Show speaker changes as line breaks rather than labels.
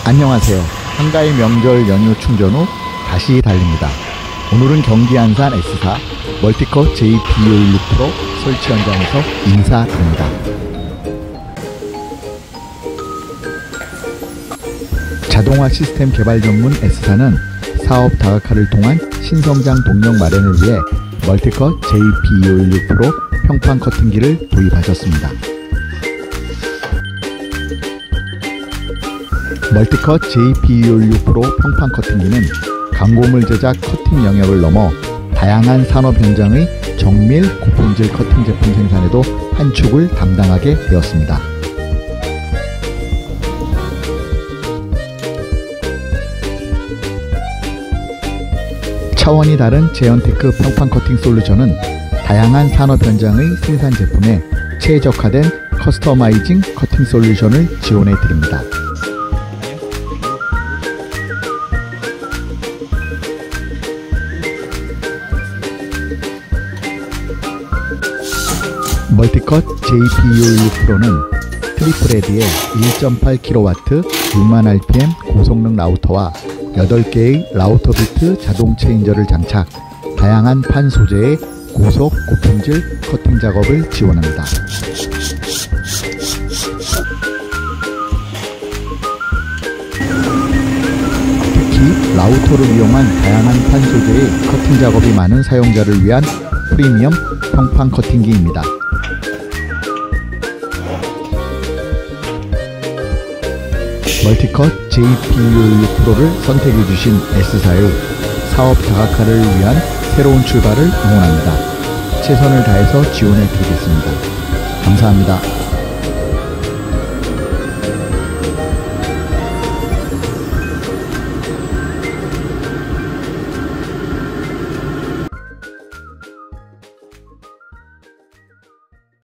안녕하세요. 한가위 명절 연휴 충전 후 다시 달립니다. 오늘은 경기 안산 S사 멀티컷 JP216 프로 설치 현장에서 인사드립니다. 자동화 시스템 개발 전문 S사는 사업 다각화를 통한 신성장 동력 마련을 위해 멀티컷 JP216 프로 평판 커팅기를 도입하셨습니다. 멀티컷 JP216 프로 평판 커팅기는 광고물 제작 커팅 영역을 넘어 다양한 산업 현장의 정밀 고품질 커팅 제품 생산에도 한 축을 담당하게 되었습니다. 차원이 다른 제언테크 평판 커팅 솔루션은 다양한 산업 현장의 생산 제품에 최적화된 커스터마이징 커팅 솔루션을 지원해 드립니다. 멀티컷 JP216 프로는 트리플 헤드에 1.8kW 60000rpm 고성능 라우터와 8개의 라우터 비트 자동 체인저를 장착, 다양한 판 소재의 고속 고품질 커팅 작업을 지원합니다. 특히 라우터를 이용한 다양한 판 소재의 커팅 작업이 많은 사용자를 위한 프리미엄 평판 커팅기입니다. 멀티컷 JP216 프로를 선택해주신 S사의 사업 다각화를 위한 새로운 출발을 응원합니다. 최선을 다해서 지원해 드리겠습니다. 감사합니다.